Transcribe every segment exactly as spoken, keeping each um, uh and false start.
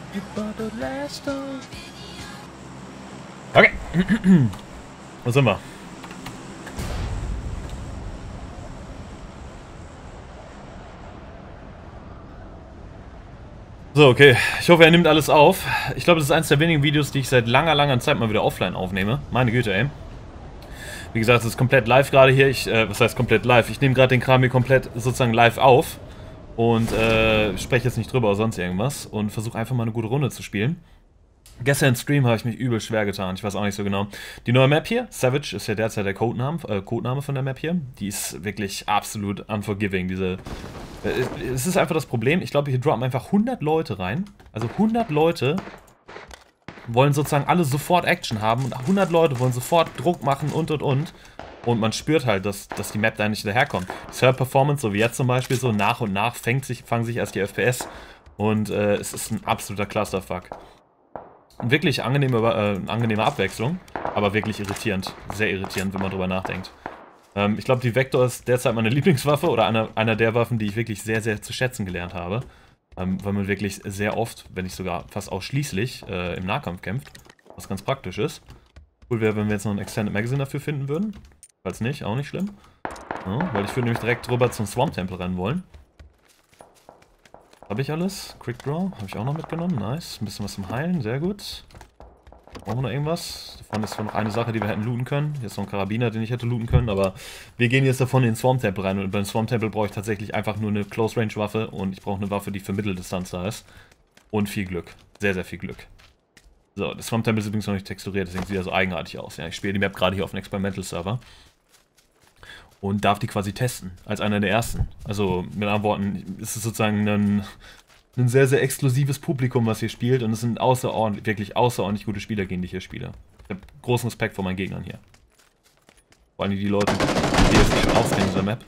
Okay. Wo sind wir? So, okay. Ich hoffe, er nimmt alles auf. Ich glaube, das ist eines der wenigen Videos, die ich seit langer, langer Zeit mal wieder offline aufnehme. Meine Güte, ey. Wie gesagt, es ist komplett live gerade hier. Ich, äh, was heißt komplett live? Ich nehme gerade den Kram hier komplett sozusagen live auf. Und äh, spreche jetzt nicht drüber oder sonst irgendwas. Und versuche einfach mal eine gute Runde zu spielen. Gestern im Stream habe ich mich übel schwer getan. Ich weiß auch nicht so genau. Die neue Map hier, Savage, ist ja derzeit der Codename, äh, Codename von der Map hier. Die ist wirklich absolut unforgiving. Diese, äh, es ist einfach das Problem. Ich glaube, hier droppen einfach hundert Leute rein. Also hundert Leute wollen sozusagen alle sofort Action haben. Und hundert Leute wollen sofort Druck machen und und und. Und man spürt halt, dass, dass die Map da nicht daherkommt. Die Server-Performance, so wie jetzt zum Beispiel, so nach und nach fängt sich, fangen sich erst die F P S. Und äh, es ist ein absoluter Clusterfuck. Wirklich angenehme, äh, angenehme Abwechslung, aber wirklich irritierend. Sehr irritierend, wenn man drüber nachdenkt. Ähm, ich glaube, die Vector ist derzeit meine Lieblingswaffe oder einer, einer der Waffen, die ich wirklich sehr, sehr zu schätzen gelernt habe. Ähm, weil man wirklich sehr oft, wenn nicht sogar fast ausschließlich, äh, im Nahkampf kämpft. Was ganz praktisch ist. Cool wäre, wenn wir jetzt noch ein Extended Magazine dafür finden würden. Falls nicht, auch nicht schlimm. Ja, weil ich würde nämlich direkt drüber zum Swamp Temple rennen wollen. Habe ich alles? Quick Draw, habe ich auch noch mitgenommen. Nice. Ein bisschen was zum Heilen, sehr gut. Brauchen wir noch irgendwas? Davon ist noch eine Sache, die wir hätten looten können. Hier ist noch ein Karabiner, den ich hätte looten können, aber wir gehen jetzt davon in den Swamp Temple rein. Und beim Swamp Temple brauche ich tatsächlich einfach nur eine Close Range Waffe und ich brauche eine Waffe, die für Mitteldistanz da ist. Und viel Glück. Sehr, sehr viel Glück. So, das Swamp Temple ist übrigens noch nicht texturiert, deswegen sieht er so eigenartig aus. Ja, ich spiele die Map gerade hier auf einem Experimental Server. Und darf die quasi testen, als einer der ersten. Also, mit anderen Worten, ist es sozusagen ein, ein sehr, sehr exklusives Publikum, was hier spielt. Und es sind außerordentlich, wirklich außerordentlich gute Spieler, gegen die ich hier spiele. Ich habe großen Respekt vor meinen Gegnern hier. Vor allem die Leute, die sich schon auskennen in dieser Map.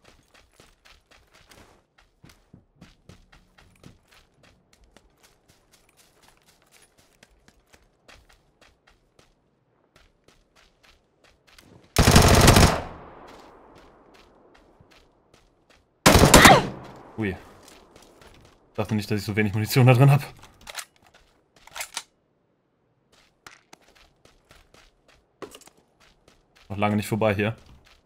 Ui. Ich dachte nicht, dass ich so wenig Munition da drin habe. Noch lange nicht vorbei hier.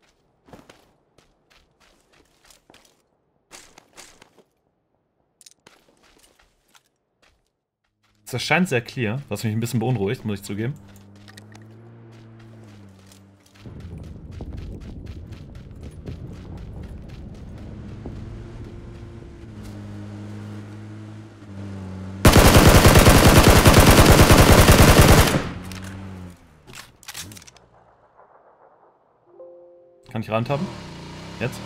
Es erscheint sehr clear, was mich ein bisschen beunruhigt, muss ich zugeben. Kann ich Rand haben? Jetzt?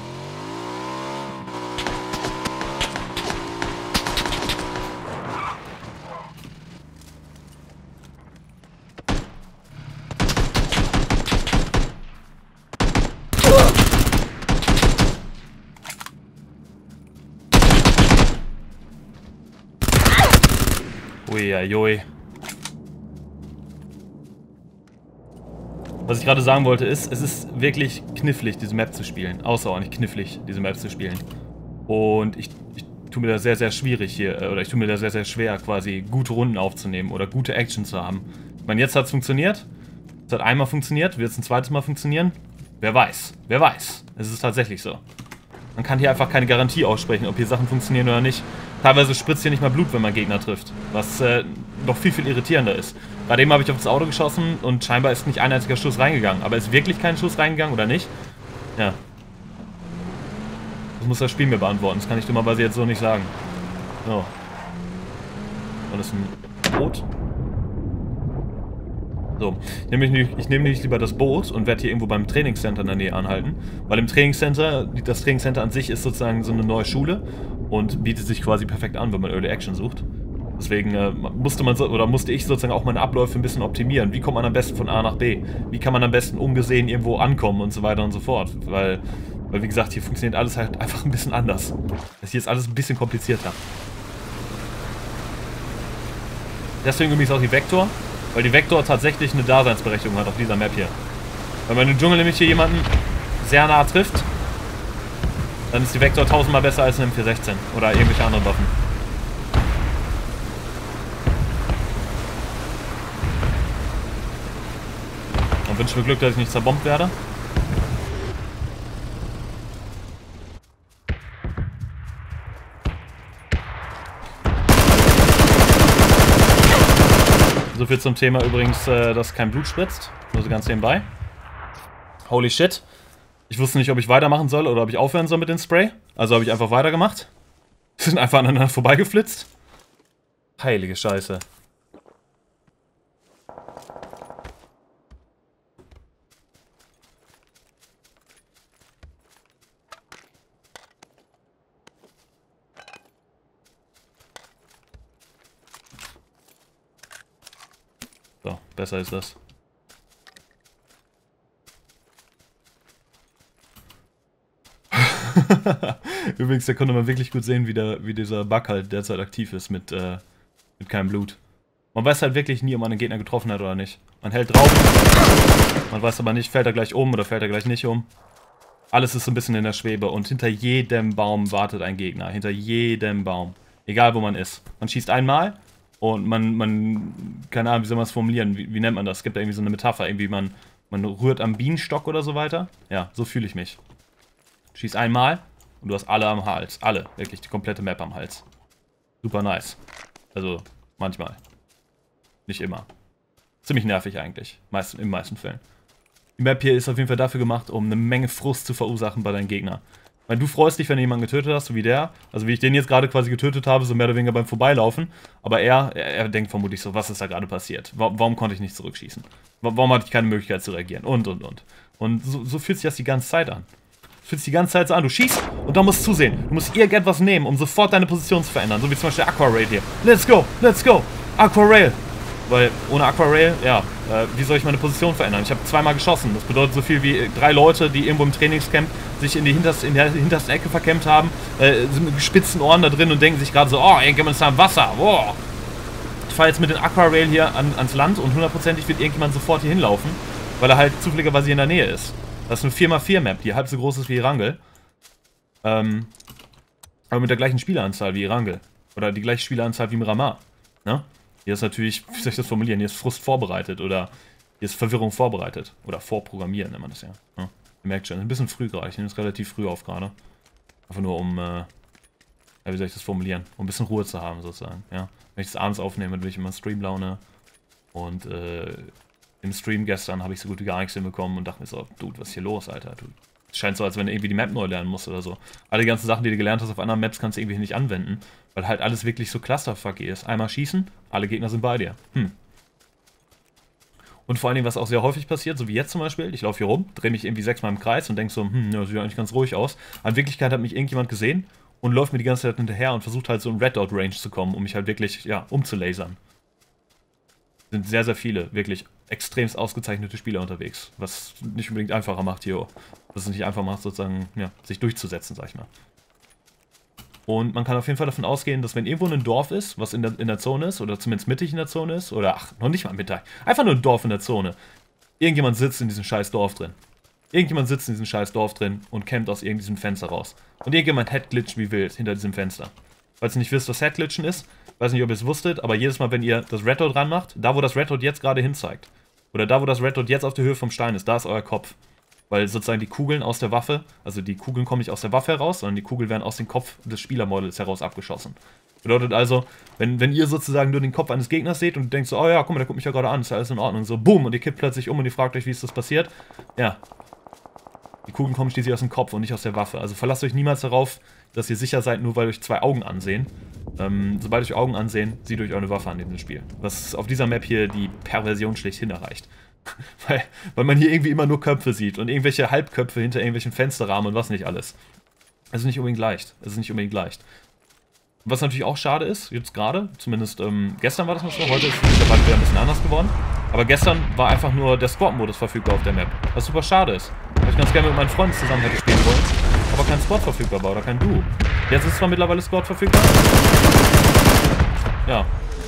Uiuiui. Was ich gerade sagen wollte ist, es ist wirklich knifflig, diese Map zu spielen. Außerordentlich knifflig, diese Map zu spielen. Und ich, ich tue mir da sehr, sehr schwierig hier, oder ich tue mir da sehr, sehr schwer, quasi gute Runden aufzunehmen oder gute Action zu haben. Ich meine, jetzt hat es funktioniert. Es hat einmal funktioniert, wird es ein zweites Mal funktionieren? Wer weiß, wer weiß. Es ist tatsächlich so. Man kann hier einfach keine Garantie aussprechen, ob hier Sachen funktionieren oder nicht. Teilweise spritzt hier nicht mal Blut, wenn man Gegner trifft. Was äh, noch viel, viel irritierender ist. Gerade eben habe ich auf das Auto geschossen und scheinbar ist nicht ein einziger Schuss reingegangen. Aber ist wirklich kein Schuss reingegangen oder nicht? Ja. Das muss das Spiel mir beantworten. Das kann ich dummerweise jetzt so nicht sagen. So. Das ist ein Boot. So, ich nehme nämlich, nehm nämlich lieber das Boot und werde hier irgendwo beim Trainingscenter in der Nähe anhalten. Weil im Trainingscenter, das Trainingscenter an sich ist sozusagen so eine neue Schule und bietet sich quasi perfekt an, wenn man Early Action sucht. Deswegen äh, musste man so, oder musste ich sozusagen auch meine Abläufe ein bisschen optimieren. Wie kommt man am besten von A nach B? Wie kann man am besten ungesehen irgendwo ankommen und so weiter und so fort? Weil, weil wie gesagt, hier funktioniert alles halt einfach ein bisschen anders. Das hier ist alles ein bisschen komplizierter. Deswegen übrigens auch die Vector. Weil die Vector tatsächlich eine Daseinsberechtigung hat auf dieser Map hier. Wenn man im Dschungel nämlich hier jemanden sehr nah trifft, dann ist die Vector tausendmal besser als eine M vier sechzehn oder irgendwelche anderen Waffen. Und wünsche mir Glück, dass ich nicht zerbombt werde. So viel zum Thema übrigens, äh, dass kein Blut spritzt. Nur so ganz nebenbei. Holy shit. Ich wusste nicht, ob ich weitermachen soll oder ob ich aufhören soll mit dem Spray. Also habe ich einfach weitergemacht. Sind einfach aneinander vorbeigeflitzt. Heilige Scheiße. So, besser ist das. Übrigens, da konnte man wirklich gut sehen, wie, der, wie dieser Bug halt derzeit aktiv ist mit, äh, mit keinem Blut. Man weiß halt wirklich nie, ob man einen Gegner getroffen hat oder nicht. Man hält drauf, man weiß aber nicht, fällt er gleich um oder fällt er gleich nicht um. Alles ist so ein bisschen in der Schwebe und hinter jedem Baum wartet ein Gegner. Hinter jedem Baum. Egal, wo man ist. Man schießt einmal und man, man keine Ahnung, wie soll man es formulieren? Wie, wie nennt man das? Es gibt da irgendwie so eine Metapher, irgendwie man, man rührt am Bienenstock oder so weiter. Ja, so fühle ich mich. Schieß einmal und du hast alle am Hals. Alle. Wirklich, die komplette Map am Hals. Super nice. Also, manchmal. Nicht immer. Ziemlich nervig eigentlich. Meist, in den meisten Fällen. Die Map hier ist auf jeden Fall dafür gemacht, um eine Menge Frust zu verursachen bei deinen Gegnern. Weil du freust dich, wenn du jemanden getötet hast, so wie der. Also wie ich den jetzt gerade quasi getötet habe, so mehr oder weniger beim Vorbeilaufen. Aber er, er, er denkt vermutlich so, was ist da gerade passiert? Warum, warum konnte ich nicht zurückschießen? Warum hatte ich keine Möglichkeit zu reagieren? Und, und, und. Und so, so fühlt sich das die ganze Zeit an. Fühlt sich die ganze Zeit so an. Du schießt und dann musst du zusehen. Du musst irgendetwas nehmen, um sofort deine Position zu verändern. So wie zum Beispiel Aqua Rail hier. Let's go, let's go. Aqua Rail. Weil ohne Aqua Rail, ja, äh, wie soll ich meine Position verändern? Ich habe zweimal geschossen. Das bedeutet so viel wie drei Leute, die irgendwo im Trainingscamp sich in die hinterste, in der hintersten Ecke verkämmt haben, äh, sind mit gespitzten Ohren da drin und denken sich gerade so, oh, irgendjemand ist da im Wasser. Wow. Ich fahre jetzt mit dem Aqua Rail hier an, ans Land und hundertprozentig wird irgendjemand sofort hier hinlaufen, weil er halt zufälligerweise hier in der Nähe ist. Das ist eine vier mal vier Map, die halb so groß ist wie Erangel. Ähm, aber mit der gleichen Spieleranzahl wie Erangel. Oder die gleiche Spieleranzahl wie Miramar. Ne? Hier ist natürlich, wie soll ich das formulieren, hier ist Frust vorbereitet oder hier ist Verwirrung vorbereitet. Oder vorprogrammieren nennt man das ja. Ja, ihr merkt schon, ein bisschen früh gerade. Ich nehme es relativ früh auf gerade. Einfach nur um, äh, ja, wie soll ich das formulieren? Um ein bisschen Ruhe zu haben sozusagen. Ja? Wenn ich das abends aufnehme, dann will ich immer Streamlaune. Und äh, im Stream gestern habe ich so gut wie gar nichts hinbekommen und dachte mir so, Dude, was ist hier los, Alter? Du, es scheint so, als wenn du irgendwie die Map neu lernen musst oder so. Alle ganzen Sachen, die du gelernt hast auf anderen Maps, kannst du irgendwie nicht anwenden, weil halt alles wirklich so clusterfucky ist. Einmal schießen, alle Gegner sind bei dir. Hm. Und vor allen Dingen, was auch sehr häufig passiert, so wie jetzt zum Beispiel, ich laufe hier rum, drehe mich irgendwie sechsmal im Kreis und denke so, hm, ja, sieht eigentlich ganz ruhig aus. Aber in Wirklichkeit hat mich irgendjemand gesehen und läuft mir die ganze Zeit hinterher und versucht halt so in Red Dot Range zu kommen, um mich halt wirklich, ja, umzulasern. Sind sehr, sehr viele, wirklich extremst ausgezeichnete Spieler unterwegs, was nicht unbedingt einfacher macht hier, was es nicht einfach macht, sozusagen, ja, sich durchzusetzen, sag ich mal. Und man kann auf jeden Fall davon ausgehen, dass wenn irgendwo ein Dorf ist, was in der, in der Zone ist, oder zumindest mittig in der Zone ist, oder ach, noch nicht mal mittig, einfach nur ein Dorf in der Zone, irgendjemand sitzt in diesem scheiß Dorf drin. Irgendjemand sitzt in diesem scheiß Dorf drin und campt aus irgendeinem Fenster raus. Und irgendjemand headglitscht wie wild hinter diesem Fenster. Falls ihr nicht wisst, was Headglitchen ist, weiß nicht, ob ihr es wusstet, aber jedes Mal, wenn ihr das Red Dot ranmacht, da wo das Red Dot jetzt gerade hinzeigt, oder da wo das Red Dot jetzt auf der Höhe vom Stein ist, da ist euer Kopf. Weil sozusagen die Kugeln aus der Waffe, also die Kugeln kommen nicht aus der Waffe heraus, sondern die Kugeln werden aus dem Kopf des Spielermodels heraus abgeschossen. Bedeutet also, wenn, wenn ihr sozusagen nur den Kopf eines Gegners seht und denkt so, oh ja, guck mal, der guckt mich ja gerade an, ist ja alles in Ordnung, so boom, und ihr kippt plötzlich um und ihr fragt euch, wie ist das passiert, ja. Die Kugeln kommen schließlich aus dem Kopf und nicht aus der Waffe. Also verlasst euch niemals darauf, dass ihr sicher seid, nur weil euch zwei Augen ansehen. Ähm, sobald euch Augen ansehen, sieht euch eure Waffe an in diesem Spiel. Was auf dieser Map hier die Perversion schlechthin erreicht. weil, weil man hier irgendwie immer nur Köpfe sieht und irgendwelche Halbköpfe hinter irgendwelchen Fensterrahmen und was nicht alles. Es ist nicht unbedingt leicht. Es ist nicht unbedingt leicht. Was natürlich auch schade ist, jetzt gerade, zumindest ähm, gestern war das noch so, heute ist es mittlerweile wieder ein bisschen anders geworden. Aber gestern war einfach nur der Squad-Modus verfügbar auf der Map. Was super schade ist. Weil ich ganz gerne mit meinen Freunden zusammen hätte spielen wollen, aber kein Squad verfügbar war oder kein Duo. Jetzt ist zwar mittlerweile Squad verfügbar. Ja.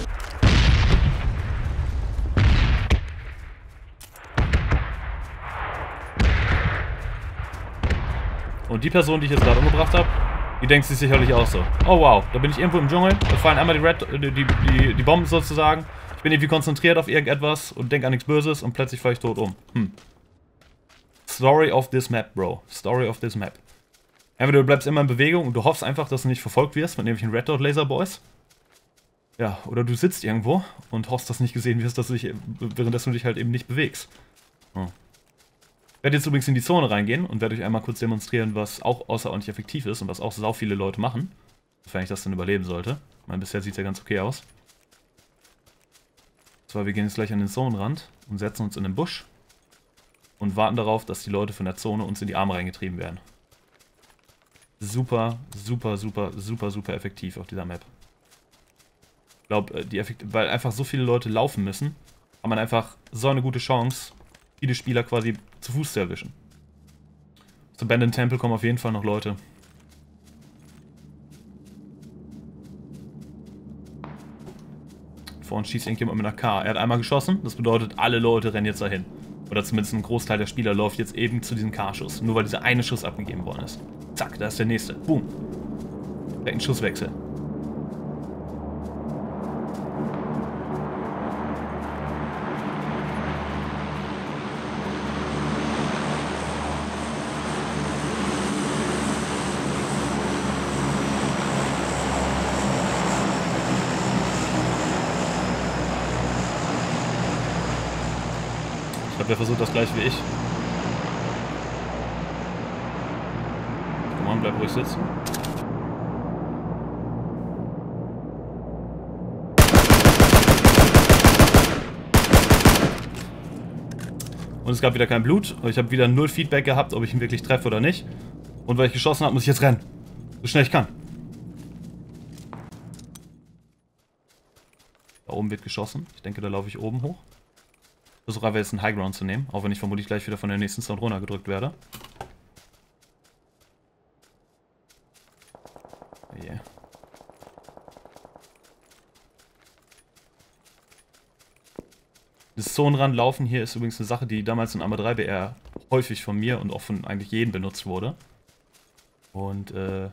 Und die Person, die ich jetzt gerade umgebracht habe, die denkt sich sicherlich auch so. Oh wow, da bin ich irgendwo im Dschungel, da fallen einmal die, Red, die, die, die Bomben sozusagen. Bin irgendwie konzentriert auf irgendetwas und denk an nichts Böses und plötzlich falle ich tot um. Hm. Story of this map, Bro. Story of this map. Entweder du bleibst immer in Bewegung und du hoffst einfach, dass du nicht verfolgt wirst mit irgendwelchen Red Dot Laser Boys. Ja, oder du sitzt irgendwo und hoffst, dass nicht gesehen wirst, dass du dich, währenddessen du dich halt eben nicht bewegst. Hm. Ich werde jetzt übrigens in die Zone reingehen und werde euch einmal kurz demonstrieren, was auch außerordentlich effektiv ist und was auch sau viele Leute machen. Sofern ich das dann überleben sollte. Ich meine, bisher sieht es ja ganz okay aus. Zwar, wir gehen jetzt gleich an den Zonenrand und setzen uns in den Busch und warten darauf, dass die Leute von der Zone uns in die Arme reingetrieben werden. Super, super, super, super, super effektiv auf dieser Map. Ich glaube, die Effekt weil einfach so viele Leute laufen müssen, hat man einfach so eine gute Chance, viele Spieler quasi zu Fuß zu erwischen. Zu Abandoned Temple kommen auf jeden Fall noch Leute. Vor uns schießt irgendjemand mit einer K. Er hat einmal geschossen, das bedeutet, alle Leute rennen jetzt dahin. Oder zumindest ein Großteil der Spieler läuft jetzt eben zu diesem K-Schuss. Nur weil dieser eine Schuss abgegeben worden ist. Zack, da ist der nächste. Boom. Direkt ein Schusswechsel. Ich glaube, der versucht das gleich wie ich. Komm on, bleib ruhig sitzen. Und es gab wieder kein Blut. Ich habe wieder null Feedback gehabt, ob ich ihn wirklich treffe oder nicht. Und weil ich geschossen habe, muss ich jetzt rennen. So schnell ich kann. Da oben wird geschossen. Ich denke, da laufe ich oben hoch. Ich versuche einfach jetzt einen Highground zu nehmen, auch wenn ich vermutlich gleich wieder von der nächsten Sound runtergedrückt werde. Yeah. Das Zonenrand laufen hier ist übrigens eine Sache, die damals in Arma drei B R häufig von mir und auch von eigentlich jedem benutzt wurde. Und äh...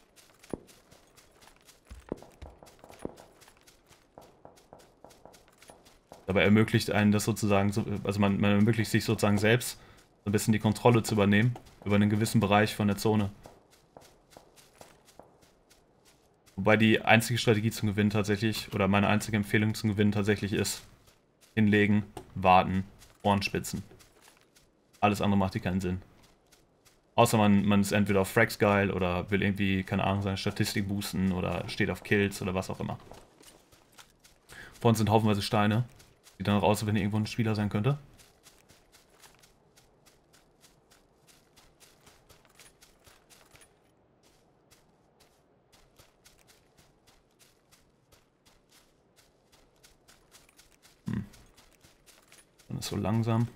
dabei ermöglicht einen das sozusagen, also man, man ermöglicht sich sozusagen selbst ein bisschen die Kontrolle zu übernehmen über einen gewissen Bereich von der Zone. Wobei die einzige Strategie zum Gewinnen tatsächlich, oder meine einzige Empfehlung zum Gewinnen tatsächlich ist, hinlegen, warten, Ohrenspitzen. Alles andere macht hier keinen Sinn. Außer man, man ist entweder auf Frags geil oder will irgendwie, keine Ahnung, seine Statistik boosten oder steht auf Kills oder was auch immer. Vor uns sind haufenweise Steine. Sieht dann auch aus, als wenn hier irgendwo ein Spieler sein könnte. Hm. Dann ist so langsam.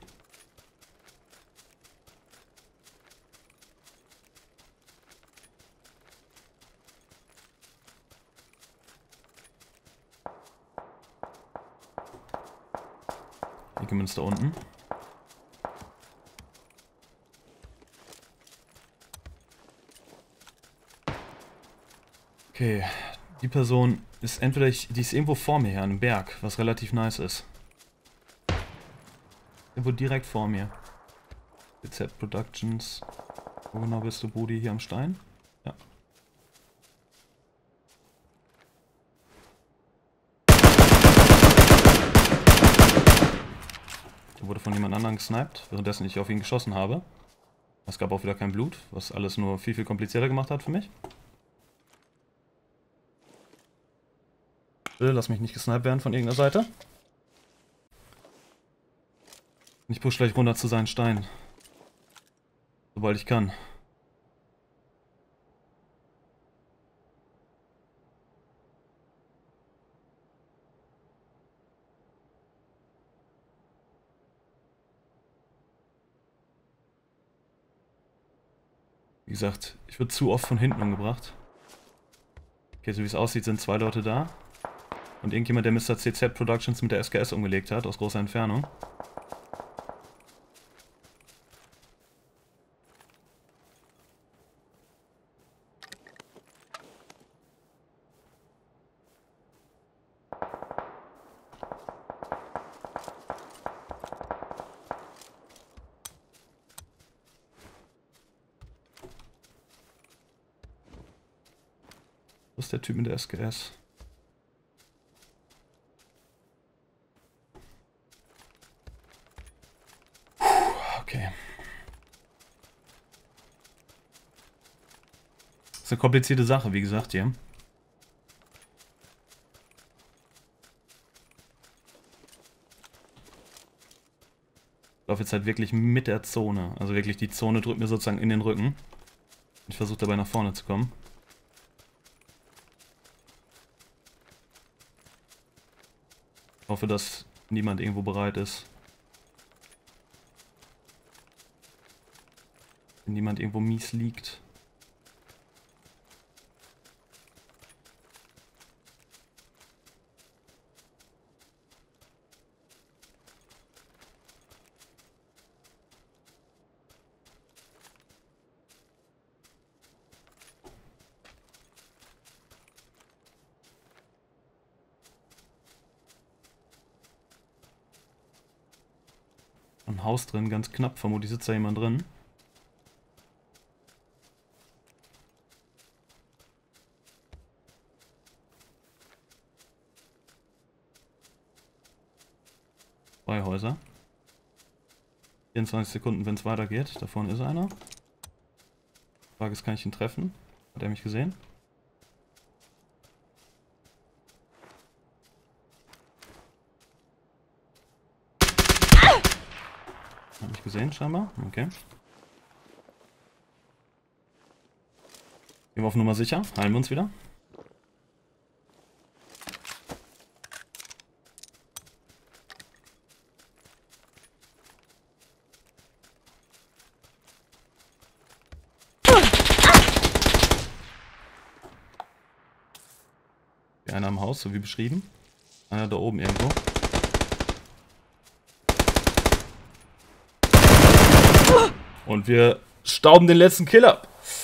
Hier gehen wir uns da unten. Okay, die Person ist entweder, ich, die ist irgendwo vor mir hier an einem Berg, was relativ nice ist. Irgendwo direkt vor mir. B Z Productions. Wo genau bist du, Brudi? Hier am Stein? Ja. Der wurde von jemand anderem gesniped, währenddessen ich auf ihn geschossen habe. Es gab auch wieder kein Blut, was alles nur viel, viel komplizierter gemacht hat für mich. Lass mich nicht gesniped werden von irgendeiner Seite. Ich push gleich runter zu seinen Steinen. Sobald ich kann. Wie gesagt, ich wurde zu oft von hinten umgebracht. Okay, so wie es aussieht, sind zwei Leute da. Und irgendjemand, der Mister C Z Productions mit der S K S umgelegt hat, aus großer Entfernung. ist der Typ mit der S G S. Puh, okay. Das ist eine komplizierte Sache, wie gesagt, hier. Ich laufe jetzt halt wirklich mit der Zone. Also wirklich, die Zone drückt mir sozusagen in den Rücken. Ich versuche dabei nach vorne zu kommen. Ich hoffe, dass niemand irgendwo bereit ist. Wenn niemand irgendwo mies liegt. Ein Haus drin, ganz knapp, vermutlich sitzt da jemand drin. Zwei Häuser. vierundzwanzig Sekunden, wenn es weitergeht. Da vorne ist einer. Die Frage ist, kann ich ihn treffen? Hat er mich gesehen? Hab mich gesehen, scheinbar. Okay. Gehen wir auf Nummer sicher. Heilen wir uns wieder. Okay, einer im Haus, so wie beschrieben. Einer da oben irgendwo. Und wir stauben den letzten Killer.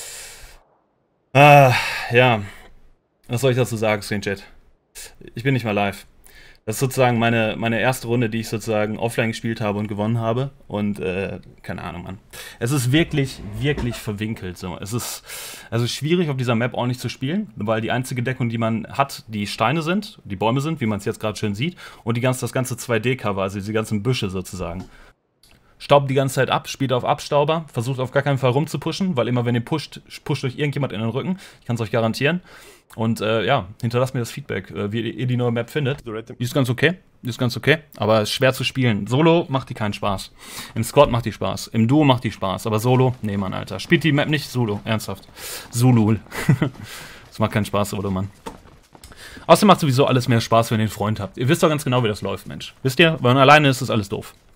Ah, ja. Was soll ich dazu sagen, Screenchat? Ich bin nicht mal live. Das ist sozusagen meine, meine erste Runde, die ich sozusagen offline gespielt habe und gewonnen habe. Und, äh, keine Ahnung, Mann. Es ist wirklich, wirklich verwinkelt. So. Es ist also schwierig, auf dieser Map ordentlich zu spielen, weil die einzige Deckung, die man hat, die Steine sind, die Bäume sind, wie man es jetzt gerade schön sieht. Und die ganze, das ganze zwei D-Cover, also diese ganzen Büsche sozusagen. Staubt die ganze Zeit ab, spielt auf Abstauber, versucht auf gar keinen Fall rumzupushen, weil immer wenn ihr pusht, pusht euch irgendjemand in den Rücken. Ich kann es euch garantieren. Und äh, ja, hinterlasst mir das Feedback, äh, wie ihr die neue Map findet. Die ist ganz okay, die ist ganz okay, aber ist schwer zu spielen. Solo macht die keinen Spaß. Im Squad macht die Spaß, im Duo macht die Spaß, aber Solo, nee Mann, Alter. Spielt die Map nicht Solo, ernsthaft. Zulul. Das macht keinen Spaß, oder Mann. Außerdem macht sowieso alles mehr Spaß, wenn ihr einen Freund habt. Ihr wisst doch ganz genau, wie das läuft, Mensch. Wisst ihr? Wenn man alleine ist, ist alles doof.